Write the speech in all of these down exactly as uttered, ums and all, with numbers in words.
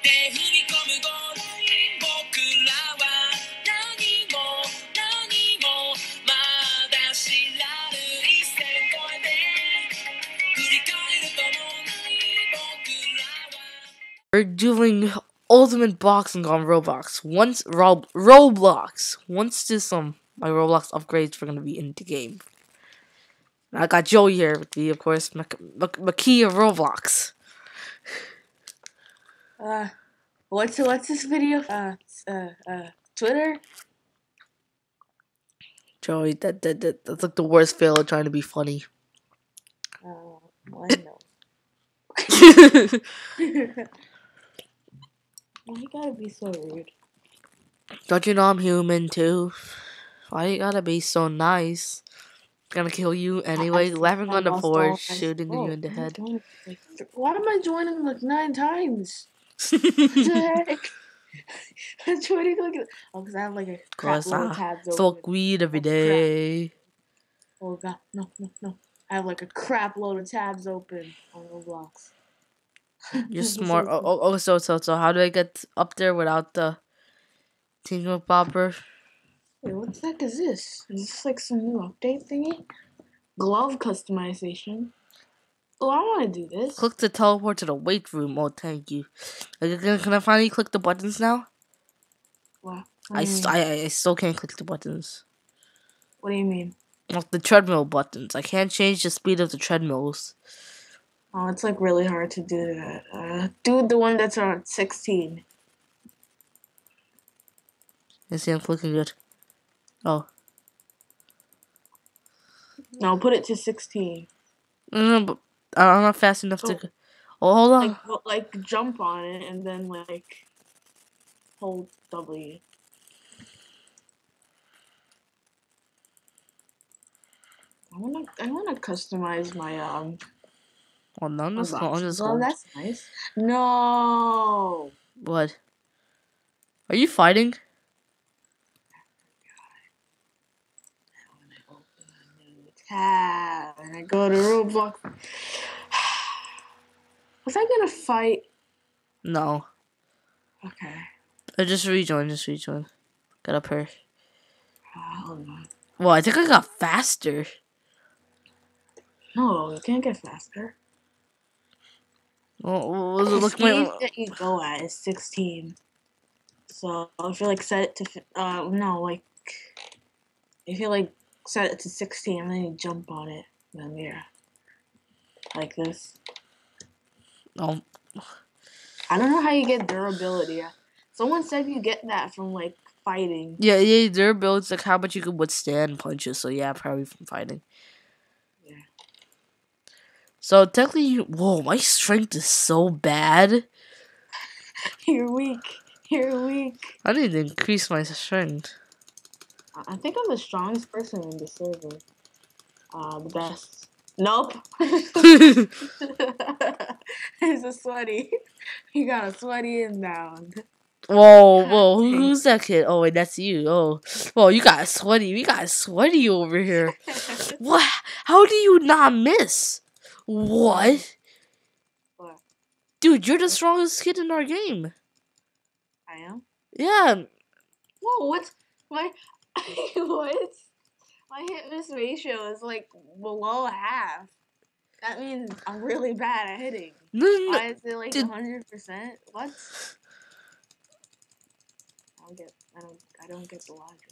We're doing ultimate boxing on Roblox. Once Rob Roblox. Once this um my Roblox upgrades, we're gonna be in the game. I got Joey here with me, of course, Makia Roblox. Uh, what's what's this video? Uh, uh, uh, Twitter. Joey, that that, that that's like the worst fail at trying to be funny. Oh, well, I know. Why you gotta be so rude? Don't you know I'm human too? Why you gotta be so nice? Gonna kill you anyway. I, laughing I on the lost floor, all- shooting oh, you in the head. Like, why am I joining like nine times? What the heck? I'm joining like oh, because I have like a crap Cause load of I tabs smoke open. weed every Oh, day. Oh god, no, no, no! I have like a crap load of tabs open on Roblox. You're smart. Oh, oh, oh, so, so, so, how do I get up there without the tingle popper? Wait, what the heck is this? Is this like some new update thingy? Glove customization. Oh, I want to do this. Click to teleport to the weight room. Oh, thank you. Can, can I finally click the buttons now? What? I, st I, I still can't click the buttons. What do you mean? Like the treadmill buttons. I can't change the speed of the treadmills. Oh, it's like really hard to do that. Uh, do the one that's on sixteen. I see I'm clicking it. Oh. No, put it to sixteen. No, no, but I'm not fast enough oh. to... Oh, hold on. Like, like, jump on it and then, like, hold W. I wanna, I wanna customize my, um... Oh, no, I'm just going, I'm just oh, that's nice. No! What? Are you fighting? Tab, and I go to Roblox. Was I gonna fight? No. Okay. I just rejoin, just rejoin. Got up here. Uh, hold on. Well, I think I got faster. No, you can't get faster. Well, was it the look speed my... that you go at is sixteen. So if you like set it to, uh, no, like if you like set it to sixteen and then you jump on it, then yeah, like this. Oh. I don't know how you get durability. Someone said you get that from like fighting. Yeah, yeah, durability is like how much you can withstand punches. So yeah, probably from fighting. Yeah. So technically, you, whoa, my strength is so bad. You're weak. You're weak. I need to increase my strength. I think I'm the strongest person in the server. Uh, the best. Nope. It's a sweaty. You got a sweaty inbound. Whoa, whoa, Who, who's that kid? Oh, wait, that's you. Oh, whoa, you got sweaty. We got sweaty over here. What? How do you not miss? What? What? Dude, you're the strongest kid in our game. I am? Yeah. Whoa, what's my what? My hit miss ratio is like below half. That means I'm really bad at hitting. No, no, Why is it like did... one hundred percent? What? I don't get. I don't. I don't get the logic.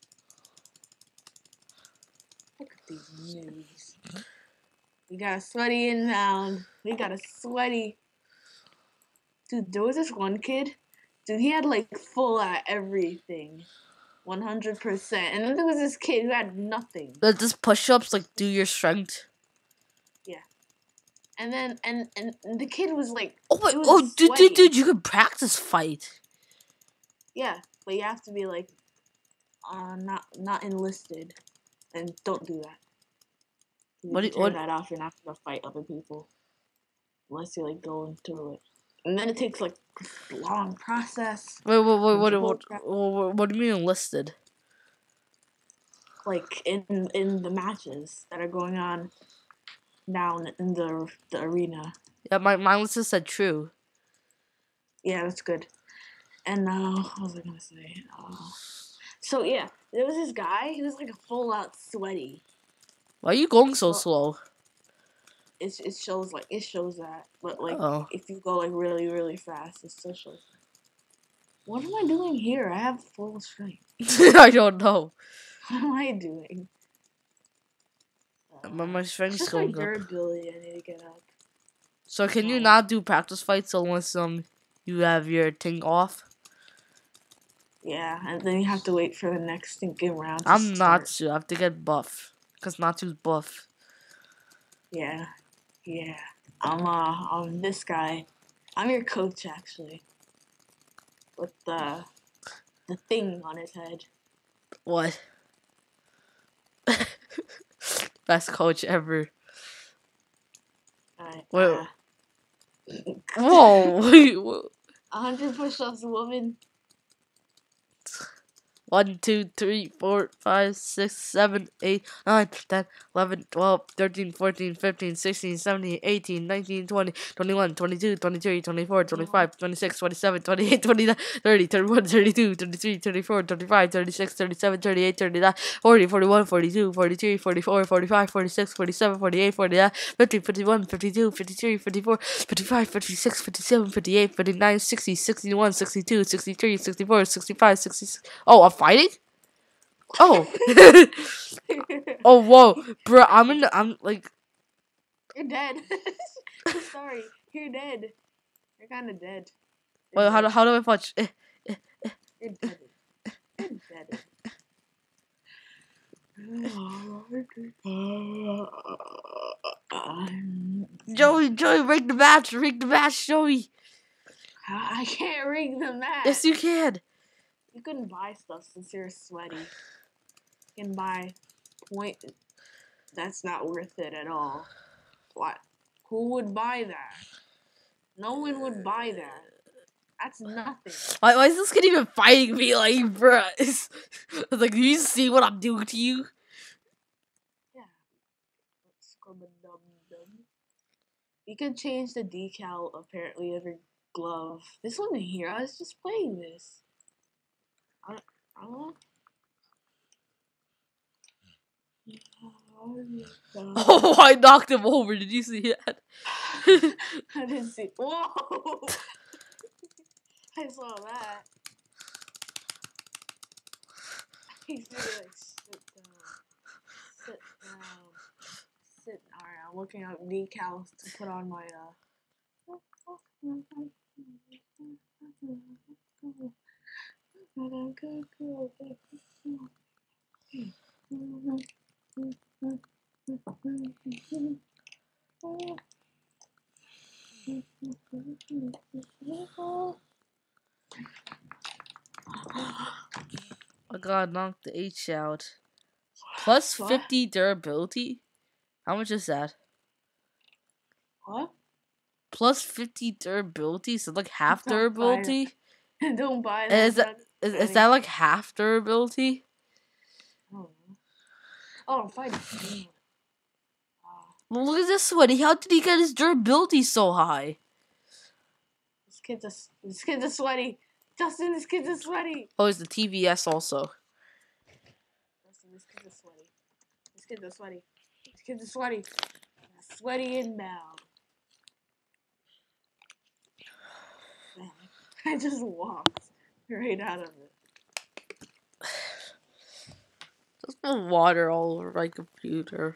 Look at these noobs. We got a sweaty inbound. We got a sweaty. Dude, there was this one kid. Dude, he had like full at everything. one hundred percent. And then there was this kid who had nothing. But this push-ups, like, do your strength. Yeah. And then, and, and, and the kid was like... Oh, my, oh dude, dude, dude, you can practice fight. Yeah, but you have to be, like, uh, not not enlisted. And don't do that. What do you turn what? that off, you're not going to fight other people. Unless you're, like, going through it. And then it takes, like, a long process. Wait, wait, wait, what, what, what, what do you mean enlisted? Like, in in the matches that are going on down in the the arena. Yeah, my, my enlisted said true. Yeah, that's good. And uh, what was I gonna say? Uh, so yeah, there was this guy. He was like a full out sweaty. Why are you going so Well, slow? It it shows like it shows that, but like Oh. if you go like really really fast, it still shows that. What am I doing here? I have full strength. I don't know. What am I doing? Uh, My, my it's strength's just my going up. durability. I need to get up. So can you Oh. not do practice fights unless um you have your thing off? Yeah, and then you have to wait for the next thinking round to I'm start. Natsu. I have to get buff. Because Natsu's buff. Yeah, yeah. I'm uh, I'm this guy. I'm your coach actually. With the the thing on his head. What? Best coach ever. Alright. Wait. Uh, Whoa. Wait, wha- A hundred push-ups, woman. one, two, three, four, five, six, seven, eight, nine, ten, eleven, twelve, thirteen, fourteen, fifteen, sixteen, seventeen, eighteen, nineteen, twenty, twenty-one, twenty-two, twenty-three, twenty-four, twenty-five, twenty-six, twenty-seven, twenty-eight, twenty-nine, thirty, thirty-one, thirty-two, thirty-three, thirty-four, thirty-five, thirty-six, thirty-seven, thirty-eight, thirty-nine, forty, forty-one, forty-two, forty-three, forty-four, forty-five, forty-six, forty-seven, forty-eight, forty-nine, fifty, fifty-one, fifty-two, fifty-three, fifty-four, fifty-five, fifty-six, fifty-seven, fifty-eight, fifty-nine, sixty, sixty-one, sixty-two, sixty-three, sixty-four, sixty-five, sixty-six. Oh, I'm fighting? Oh. Oh, whoa. Bro, I'm in the, I'm like. You're dead. Sorry, you're dead. You're kind of dead. Wait, how do, how do I punch? Eh. You're dead. You're dead. Joey, Joey, rig the match, rig the match, Joey. I can't rig the match. Yes, you can. You couldn't buy stuff since you're sweaty. You can buy point. That's not worth it at all. What? Who would buy that? No one would buy that. That's nothing. Why, why is this kid even fighting me? Like, bruh. It's, it's like, do you see what I'm doing to you? Yeah. You can change the decal apparently of your glove. This one here, I was just playing this. I, I don't know. Oh, I knocked him over. Did you see that? I didn't see. Whoa! I saw that. He's really like, sit down. Sit down. Sit. Alright, I'm looking up decals to put on my, uh. I gotta knock the H out. Plus What? fifty durability? How much is that? What? Plus fifty durability? So like half Don't buy durability? Don't buy And that. Is that, is, is that like half durability? Oh, oh I'm fighting. Oh, Well, look at this sweaty. How did he get his durability so high? this kid's a, this kid's a sweaty. Justin, this kid's a sweaty. Oh, it's the T V S also. Justin, this kid's a sweaty. This kid's a sweaty. This kid's a sweaty. A sweaty inbound. Man, I just walked right out of it. Just put water all over my computer.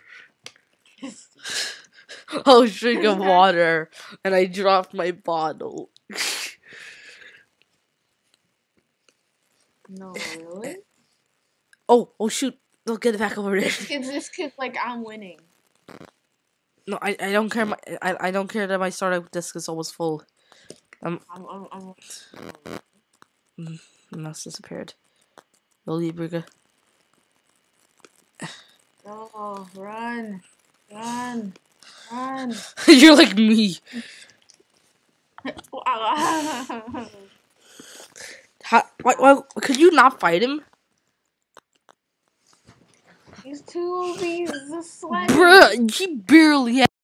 I was drinking water and I dropped my bottle. No, really? Oh, oh shoot. Don't get it back over there. This kid's, this kid's like, I'm winning. No, I, I don't care. My, I, I don't care that my startup disk is almost full. I'm, I'm, I'm, I'm mm, mouse disappeared. Lily Briga. Oh, run. Run. Run. You're like me. How, why, why, could you not fight him? He's too obese. He's a sweaty. Bruh, he barely